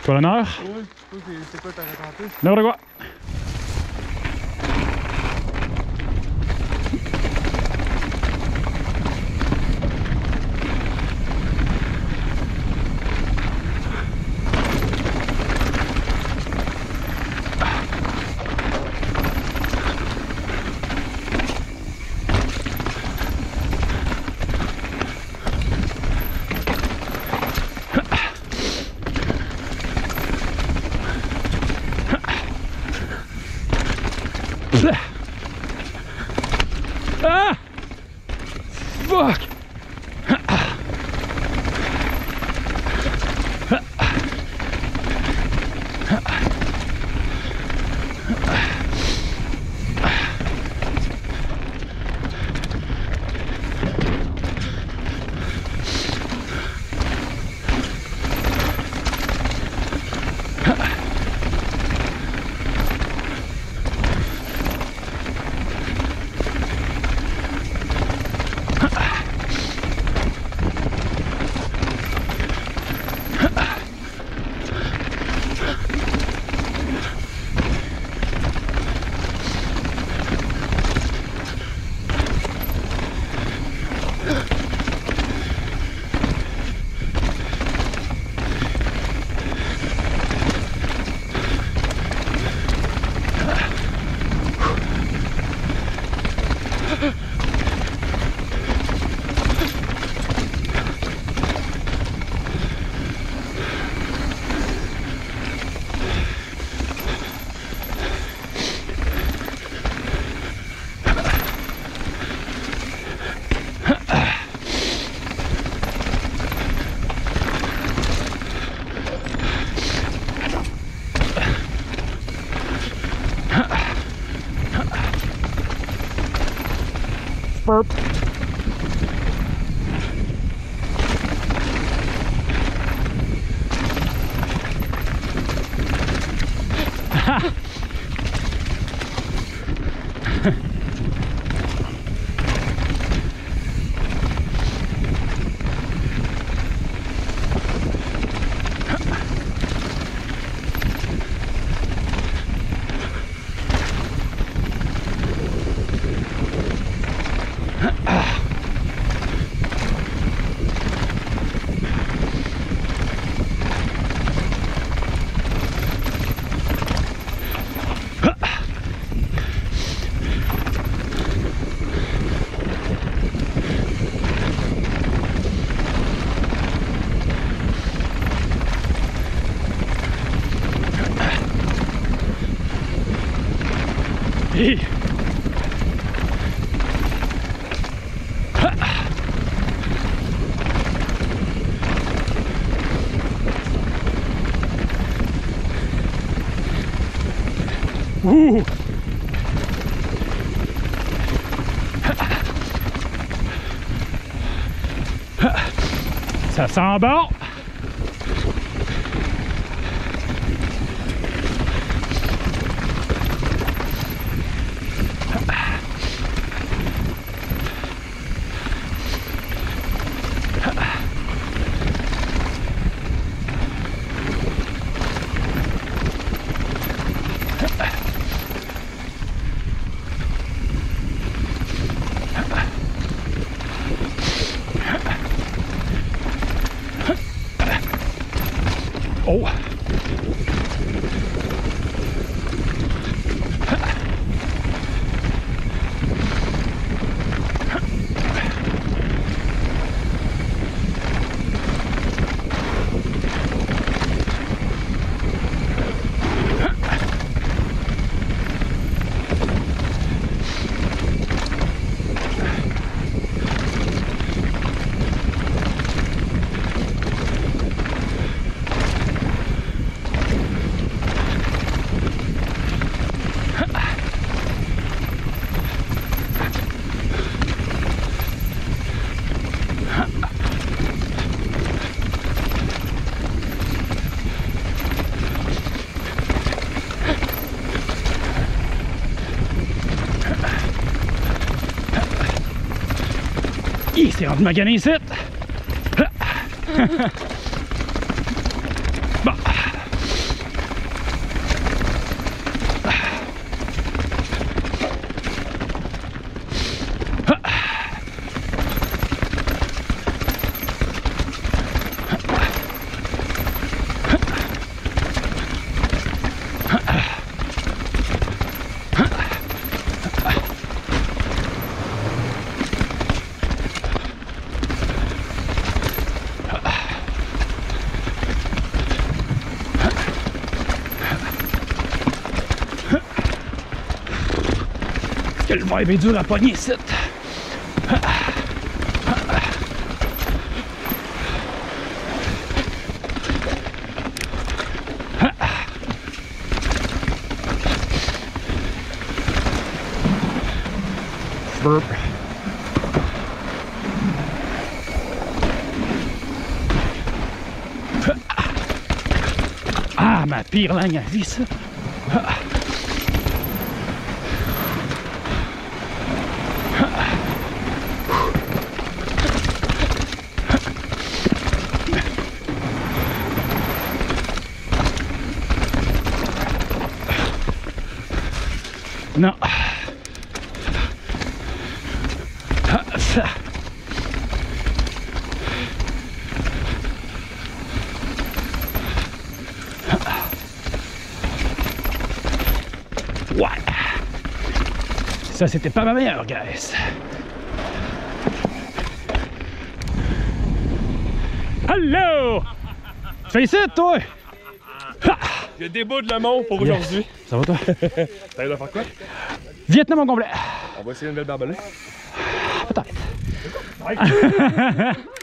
På den här? Oui, c'est quoi ta raconté? Några går. Ah! Fuck! Burp. Ouh. Ça sent bon. Oh. C'est rendu magané ici. Bon. Le vibe est dur à pogner ici. Burp. Ah, ma pire langue à vie, ça. Non. Ça. Ouais. Ça, c'était pas ma meilleure, guys. Allô? Tu fais ici, toi? Je déboute le mont pour aujourd'hui. Ça va, toi? T'as de faire quoi? Vietnam au complet. On va essayer une belle barbelée. Peut-être.